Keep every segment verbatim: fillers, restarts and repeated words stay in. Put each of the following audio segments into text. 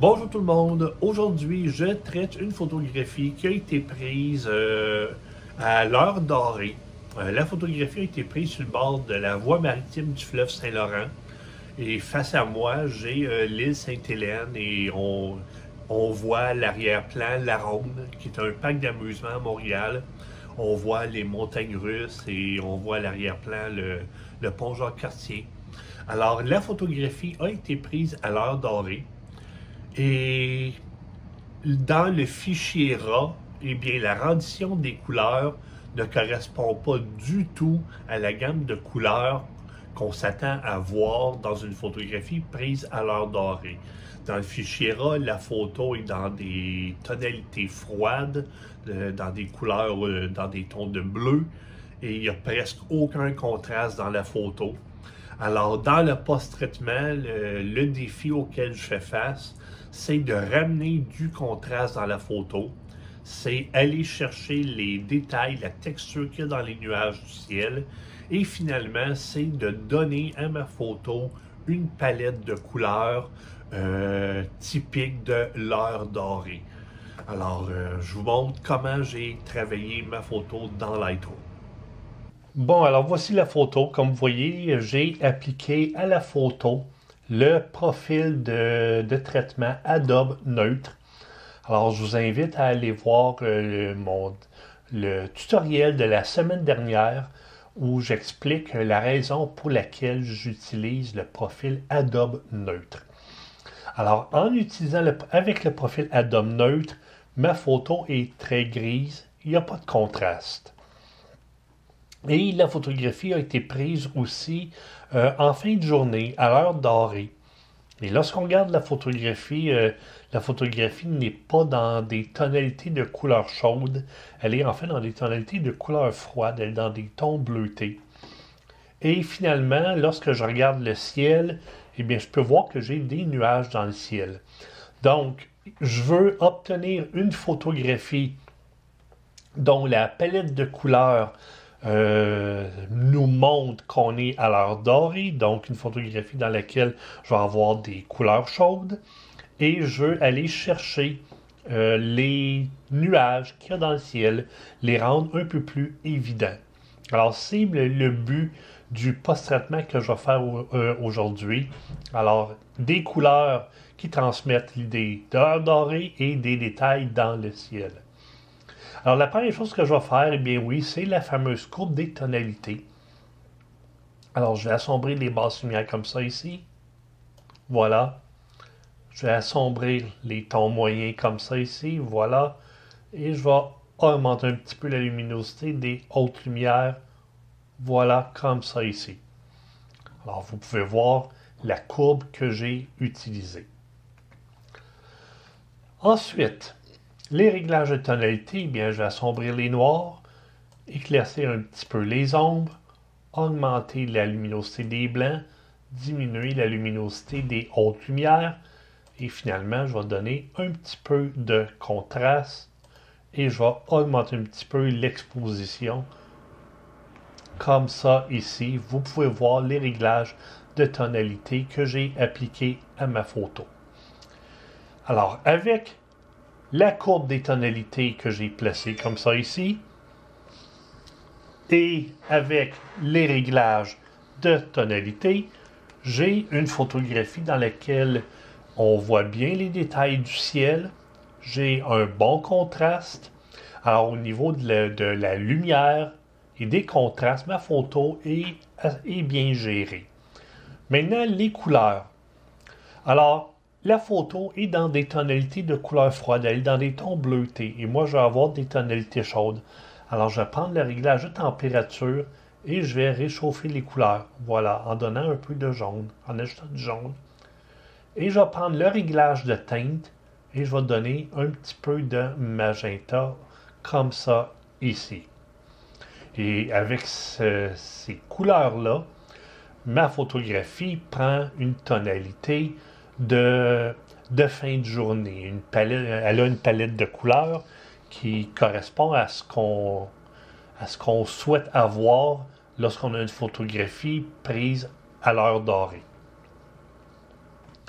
Bonjour tout le monde, aujourd'hui je traite une photographie qui a été prise euh, à l'heure dorée. Euh, la photographie a été prise sur le bord de la voie maritime du fleuve Saint-Laurent et face à moi j'ai euh, l'île Sainte-Hélène et on, on voit l'arrière-plan La Ronde qui est un parc d'amusement à Montréal. On voit les montagnes russes et on voit à l'arrière-plan le, le pont Jacques-Cartier. Alors la photographie a été prise à l'heure dorée. Et dans le fichier R A W, eh bien, la rendition des couleurs ne correspond pas du tout à la gamme de couleurs qu'on s'attend à voir dans une photographie prise à l'heure dorée. Dans le fichier R A W, la photo est dans des tonalités froides, euh, dans des couleurs, euh, dans des tons de bleu, et il n'y a presque aucun contraste dans la photo. Alors, dans le post-traitement, le, le défi auquel je fais face, c'est de ramener du contraste dans la photo. C'est aller chercher les détails, la texture qu'il y a dans les nuages du ciel. Et finalement, c'est de donner à ma photo une palette de couleurs euh, typique de l'heure dorée. Alors, euh, je vous montre comment j'ai travaillé ma photo dans Lightroom. Bon, alors voici la photo. Comme vous voyez, j'ai appliqué à la photo le profil de, de traitement Adobe Neutre. Alors, je vous invite à aller voir euh, mon, le tutoriel de la semaine dernière où j'explique la raison pour laquelle j'utilise le profil Adobe Neutre. Alors, en utilisant le, avec le profil Adobe Neutre, ma photo est très grise, il n'y a pas de contraste. Et la photographie a été prise aussi euh, en fin de journée, à l'heure dorée. Et lorsqu'on regarde la photographie, euh, la photographie n'est pas dans des tonalités de couleur chaude, elle est en fait dans des tonalités de couleur froide, elle est dans des tons bleutés. Et finalement, lorsque je regarde le ciel, eh bien, je peux voir que j'ai des nuages dans le ciel. Donc, je veux obtenir une photographie dont la palette de couleurs Euh, nous montre qu'on est à l'heure dorée, donc une photographie dans laquelle je vais avoir des couleurs chaudes et je veux aller chercher euh, les nuages qu'il y a dans le ciel, les rendre un peu plus évidents. Alors c'est le, le but du post-traitement que je vais faire euh, aujourd'hui. Alors des couleurs qui transmettent l'idée d'heure dorée et des détails dans le ciel. Alors, la première chose que je vais faire, eh bien oui, c'est la fameuse courbe des tonalités. Alors, je vais assombrir les basses lumières comme ça ici. Voilà. Je vais assombrir les tons moyens comme ça ici. Voilà. Et je vais augmenter un petit peu la luminosité des hautes lumières. Voilà, comme ça ici. Alors, vous pouvez voir la courbe que j'ai utilisée. Ensuite, les réglages de tonalité, eh bien, je vais assombrir les noirs, éclaircir un petit peu les ombres, augmenter la luminosité des blancs, diminuer la luminosité des hautes lumières, et finalement, je vais donner un petit peu de contraste, et je vais augmenter un petit peu l'exposition, comme ça ici. Vous pouvez voir les réglages de tonalité que j'ai appliqués à ma photo. Alors, avec la courbe des tonalités que j'ai placée comme ça ici, et avec les réglages de tonalité, j'ai une photographie dans laquelle on voit bien les détails du ciel, j'ai un bon contraste. Alors au niveau de la, de la lumière et des contrastes, ma photo est, est bien gérée. Maintenant, les couleurs. Alors, la photo est dans des tonalités de couleur froide, elle est dans des tons bleutés. Et moi, je vais avoir des tonalités chaudes. Alors, je vais prendre le réglage de température et je vais réchauffer les couleurs. Voilà, en donnant un peu de jaune, en ajoutant du jaune. Et je vais prendre le réglage de teinte et je vais donner un petit peu de magenta, comme ça, ici. Et avec ce, ces couleurs-là, ma photographie prend une tonalité De, de fin de journée. Une palette, elle a une palette de couleurs qui correspond à ce qu'on à ce qu'on souhaite avoir lorsqu'on a une photographie prise à l'heure dorée.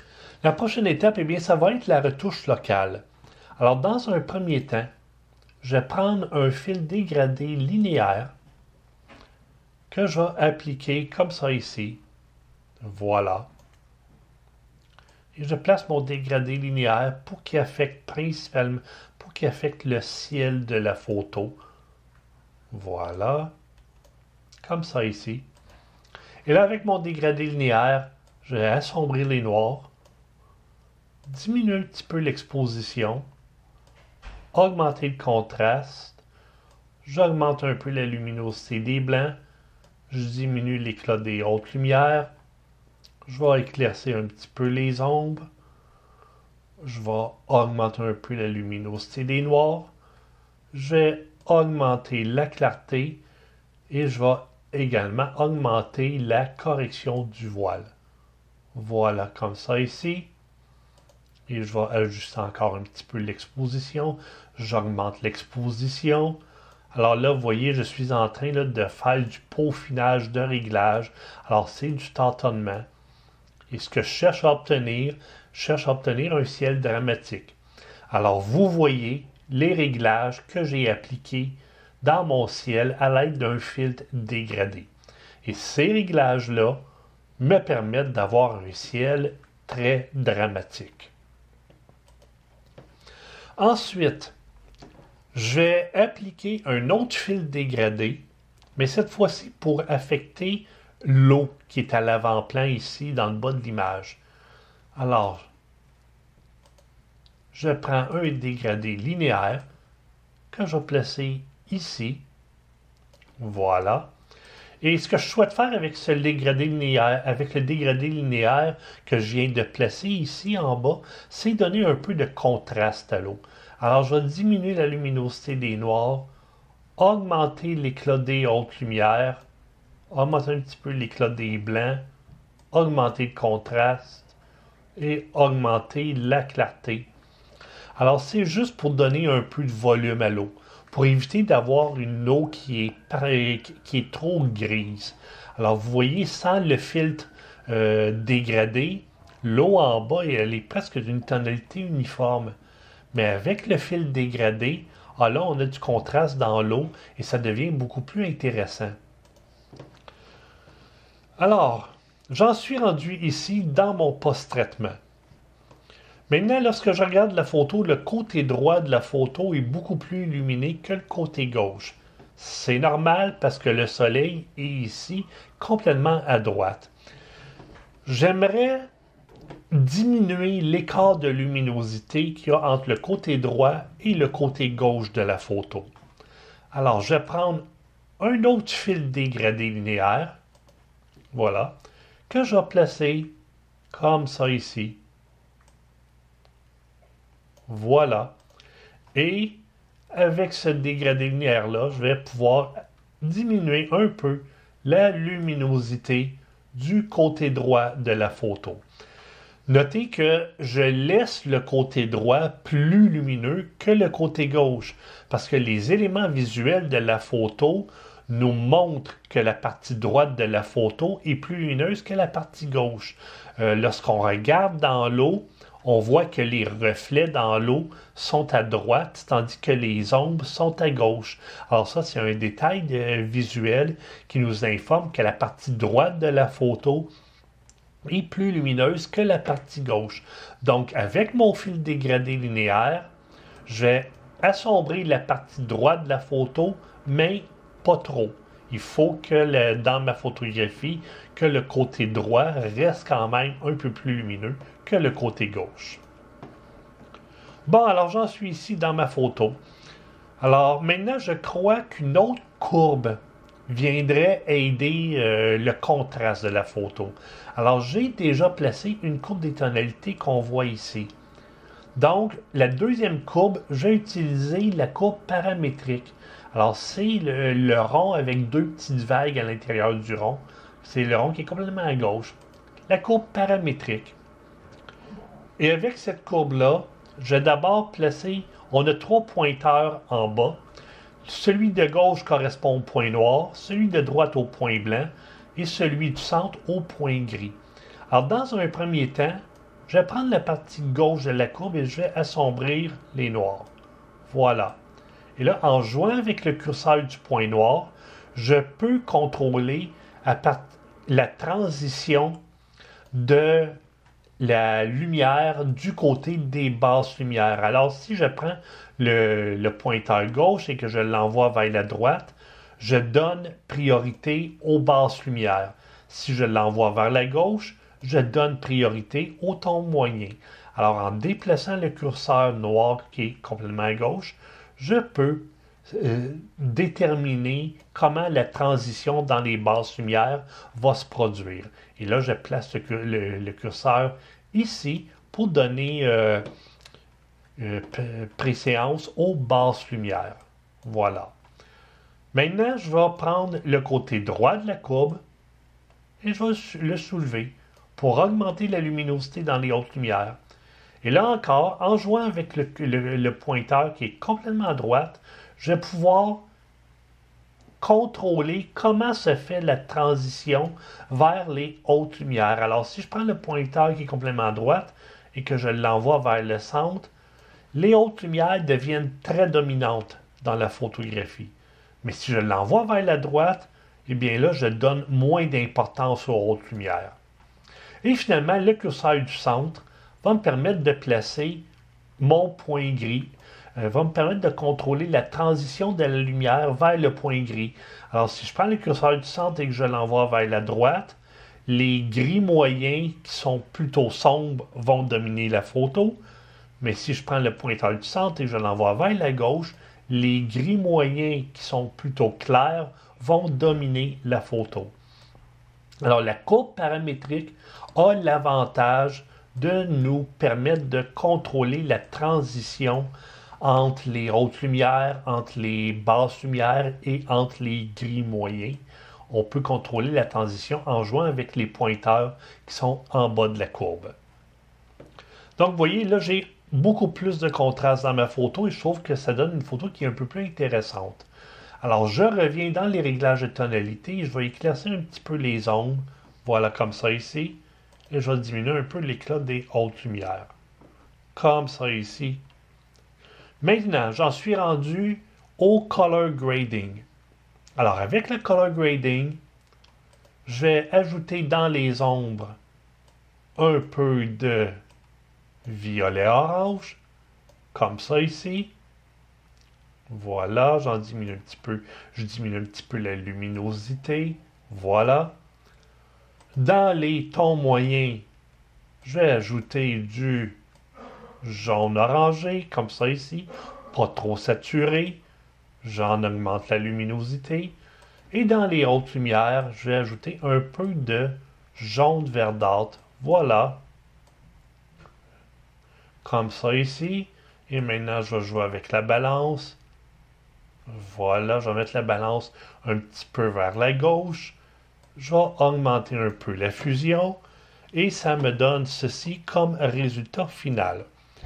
La prochaine étape, eh bien, ça va être la retouche locale. Alors, dans un premier temps, je vais prendre un fil dégradé linéaire que je vais appliquer comme ça ici. Voilà. Et je place mon dégradé linéaire pour qu'il affecte principalement, pour qu'il affecte le ciel de la photo. Voilà. Comme ça ici. Et là, avec mon dégradé linéaire, je vais assombrir les noirs, diminuer un petit peu l'exposition, augmenter le contraste, j'augmente un peu la luminosité des blancs, je diminue l'éclat des hautes lumières, je vais éclaircir un petit peu les ombres, je vais augmenter un peu la luminosité des noirs, je vais augmenter la clarté et je vais également augmenter la correction du voile. Voilà, comme ça ici. Et je vais ajuster encore un petit peu l'exposition. J'augmente l'exposition. Alors là, vous voyez, je suis en train là, de faire du peaufinage, de réglage. Alors, c'est du tâtonnement. Et ce que je cherche à obtenir, je cherche à obtenir un ciel dramatique. Alors, vous voyez les réglages que j'ai appliqués dans mon ciel à l'aide d'un filtre dégradé. Et ces réglages-là me permettent d'avoir un ciel très dramatique. Ensuite, je vais appliquer un autre fil dégradé, mais cette fois-ci pour affecter l'eau qui est à l'avant-plan ici, dans le bas de l'image. Alors, je prends un dégradé linéaire que je vais placer ici. Voilà. Et ce que je souhaite faire avec ce dégradé linéaire, avec le dégradé linéaire que je viens de placer ici en bas, c'est donner un peu de contraste à l'eau. Alors, je vais diminuer la luminosité des noirs, augmenter l'éclat des hautes lumières, augmenter un petit peu l'éclat des blancs, augmenter le contraste et augmenter la clarté. Alors, c'est juste pour donner un peu de volume à l'eau, pour éviter d'avoir une eau qui est, qui est trop grise. Alors, vous voyez, sans le filtre euh, dégradé, l'eau en bas, elle est presque d'une tonalité uniforme. Mais avec le fil dégradé, ah là, on a du contraste dans l'eau et ça devient beaucoup plus intéressant. Alors, j'en suis rendu ici dans mon post-traitement. Maintenant, lorsque je regarde la photo, le côté droit de la photo est beaucoup plus illuminé que le côté gauche. C'est normal parce que le soleil est ici, complètement à droite. J'aimerais diminuer l'écart de luminosité qu'il y a entre le côté droit et le côté gauche de la photo. Alors, je vais prendre un autre fil dégradé linéaire, voilà, que je vais placer comme ça ici. Voilà. Et avec ce dégradé linéaire-là, je vais pouvoir diminuer un peu la luminosité du côté droit de la photo. Notez que je laisse le côté droit plus lumineux que le côté gauche, parce que les éléments visuels de la photo nous montrent que la partie droite de la photo est plus lumineuse que la partie gauche. Euh, lorsqu'on regarde dans l'eau, on voit que les reflets dans l'eau sont à droite, tandis que les ombres sont à gauche. Alors ça, c'est un détail euh, visuel qui nous informe que la partie droite de la photo est plus lumineuse que la partie gauche. Donc, avec mon fil dégradé linéaire, je vais assombrir la partie droite de la photo, mais pas trop. Il faut que le, dans ma photographie, que le côté droit reste quand même un peu plus lumineux que le côté gauche. Bon, alors j'en suis ici dans ma photo. Alors maintenant, je crois qu'une autre courbe viendrait aider euh, le contraste de la photo. Alors, j'ai déjà placé une courbe des tonalités qu'on voit ici. Donc, la deuxième courbe, j'ai utilisé la courbe paramétrique. Alors, c'est le, le rond avec deux petites vagues à l'intérieur du rond. C'est le rond qui est complètement à gauche. La courbe paramétrique. Et avec cette courbe-là, je vais d'abord placer, on a trois pointeurs en bas. Celui de gauche correspond au point noir, celui de droite au point blanc et celui du centre au point gris. Alors, dans un premier temps, Je vais prendre la partie gauche de la courbe et je vais assombrir les noirs. Voilà. Et là, en jouant avec le curseur du point noir, je peux contrôler à part la transition de la lumière du côté des basses lumières. Alors, si je prends le, le pointeur gauche et que je l'envoie vers la droite, je donne priorité aux basses lumières. Si je l'envoie vers la gauche, je donne priorité au ton moyen. Alors, en déplaçant le curseur noir qui est complètement à gauche, je peux euh, déterminer comment la transition dans les basses lumières va se produire. Et là, je place le, le, le curseur ici pour donner euh, euh, préséance aux basses lumières. Voilà. Maintenant, je vais prendre le côté droit de la courbe et je vais le soulever pour augmenter la luminosité dans les hautes lumières. Et là encore, en jouant avec le, le, le pointeur qui est complètement à droite, je vais pouvoir contrôler comment se fait la transition vers les hautes lumières. Alors, si je prends le pointeur qui est complètement à droite et que je l'envoie vers le centre, les hautes lumières deviennent très dominantes dans la photographie. Mais si je l'envoie vers la droite, eh bien là, je donne moins d'importance aux hautes lumières. Et finalement, le curseur du centre va me permettre de placer mon point gris, euh, va me permettre de contrôler la transition de la lumière vers le point gris. Alors, si je prends le curseur du centre et que je l'envoie vers la droite, les gris moyens qui sont plutôt sombres vont dominer la photo. Mais si je prends le pointeur du centre et que je l'envoie vers la gauche, les gris moyens qui sont plutôt clairs vont dominer la photo. Alors, la courbe paramétrique a l'avantage de nous permettre de contrôler la transition entre les hautes lumières, entre les basses lumières et entre les gris moyens. On peut contrôler la transition en jouant avec les pointeurs qui sont en bas de la courbe. Donc, vous voyez, là, j'ai beaucoup plus de contraste dans ma photo et je trouve que ça donne une photo qui est un peu plus intéressante. Alors, je reviens dans les réglages de tonalité et je vais éclaircir un petit peu les ombres. Voilà, comme ça ici. Et je vais diminuer un peu l'éclat des hautes lumières. Comme ça ici. Maintenant, j'en suis rendu au color grading. Alors, avec le color grading, je vais ajouter dans les ombres un peu de violet orange, comme ça ici. Voilà, j'en diminue un petit peu. Je diminue un petit peu la luminosité. Voilà. Dans les tons moyens, je vais ajouter du jaune orangé, comme ça ici. Pas trop saturé. J'en augmente la luminosité. Et dans les hautes lumières, je vais ajouter un peu de jaune verdâtre. Voilà. Comme ça ici. Et maintenant, je vais jouer avec la balance. Voilà, je vais mettre la balance un petit peu vers la gauche. Je vais augmenter un peu la fusion. Et ça me donne ceci comme résultat final.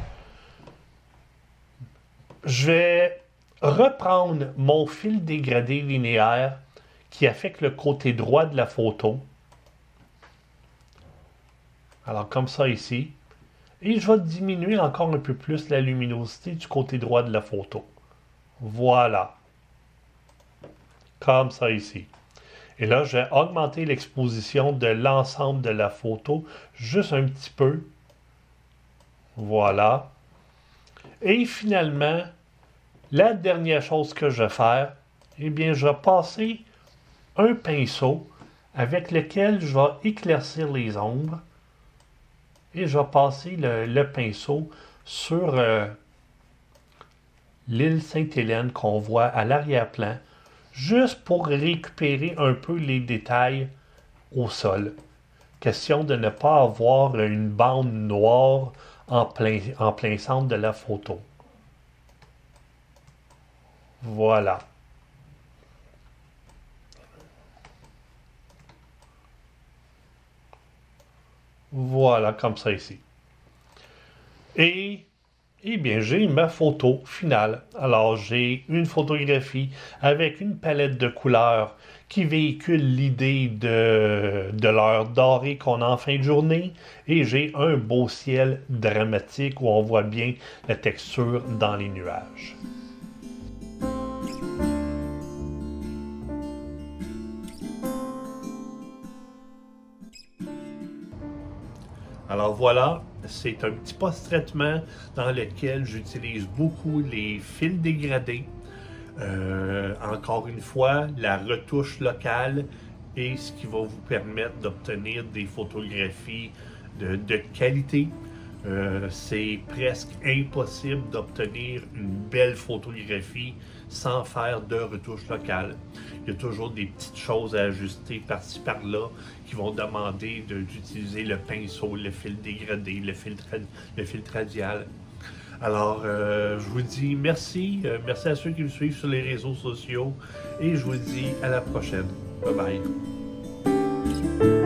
Je vais reprendre mon fil dégradé linéaire qui affecte le côté droit de la photo. Alors, comme ça ici. Et je vais diminuer encore un peu plus la luminosité du côté droit de la photo. Voilà. Comme ça ici. Et là, je vais augmenter l'exposition de l'ensemble de la photo juste un petit peu. Voilà. Et finalement, la dernière chose que je vais faire, eh bien, je vais passer un pinceau avec lequel je vais éclaircir les ombres. Et je vais passer le, le pinceau sur euh, l'île Sainte-Hélène qu'on voit à l'arrière-plan, juste pour récupérer un peu les détails au sol. Question de ne pas avoir une bande noire en plein, en plein centre de la photo. Voilà. Voilà, comme ça ici. Et Eh bien, j'ai ma photo finale. Alors, j'ai une photographie avec une palette de couleurs qui véhicule l'idée de, de l'heure dorée qu'on a en fin de journée. Et j'ai un beau ciel dramatique où on voit bien la texture dans les nuages. Alors voilà, c'est un petit post-traitement dans lequel j'utilise beaucoup les fils dégradés. Euh, encore une fois, la retouche locale est ce qui va vous permettre d'obtenir des photographies de, de qualité. Euh, c'est presque impossible d'obtenir une belle photographie sans faire de retouche locale. Il y a toujours des petites choses à ajuster par-ci par-là qui vont demander d'utiliser le pinceau, le fil dégradé, le filtre, le filtre radial. Alors, euh, je vous dis merci. Euh, merci à ceux qui me suivent sur les réseaux sociaux et je vous dis à la prochaine. Bye bye.